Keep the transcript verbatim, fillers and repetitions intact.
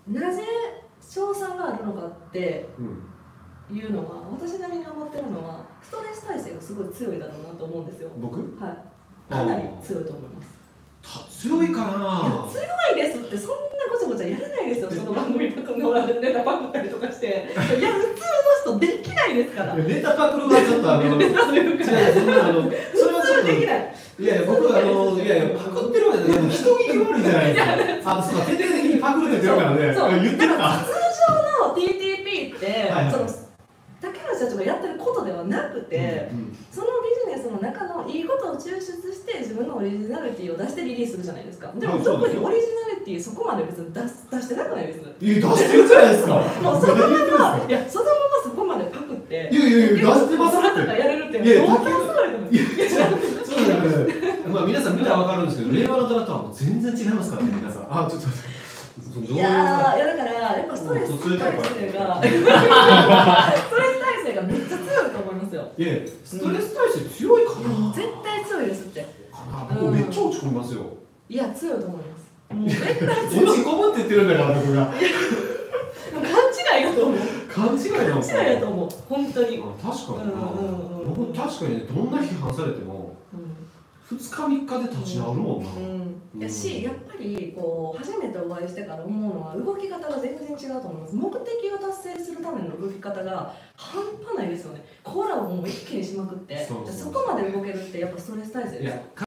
なぜ賞賛があるのかっていうのは、私なりに思ってるのはストレス耐性がすごい強いだろうなと思うんですよ。 僕？ はい、かなり強いと思います。 強いかな。 強いですって、そんなごちゃごちゃやらないですよ。その番組パクのネタパクったりとかして、いや普通の人できないですから。 ネタパクるはちょっとあのネタというか、 違う、そんなあのそれはちょっとできない。 いやいや、僕はあのいやいやパクってるわけじゃない。人聞き悪いじゃないですか。あ、そうか、徹底的にパクるって言ってるからね。 そう、 言ってるか。 通常の ティーティーピー って、 はいはい、 その竹内社長がやってることではなくて、うんうん、そのビジネスの中のいいことを抽出して自分のオリジナリティを出してリリースするじゃないですか。でも特にオリジナリティそこまで別に出出してなくないです。 いや、出してるじゃないですか。 もうそのまま、いや、そのままそこまでパクって、 いやいやいや、出してますって。 とかやれるっていうのは相当すごいと思う。いや、 そうだね。まあ皆さん見たらわかるんですけど、令和のドラとはもう全然違いますからね、皆さん。あ、ちょっと。 いやー、いやだからやっぱストレス耐性がストレス耐性がめっちゃ強いと思いますよ。 いや、ストレス耐性強いかな。 絶対強いですって。 僕めっちゃ落ち込みますよ。 いや、強いと思います。もう絶対強い。落ち込むって言ってるんだから僕が。 勘違いだと思う。 勘違いなんですか。 勘違いだと思う。本当に。 確かにな。僕確かにね、どんな批判されてもふつかみっかで立ち直るもんな。 うん、やし、やっぱりこう初めてお会いしてから思うのは動き方が全然違うと思います。目的を達成するための動き方が半端ないですよね。コーラをもう一気にしまくって、そこまで動けるってやっぱストレス耐性ですよ。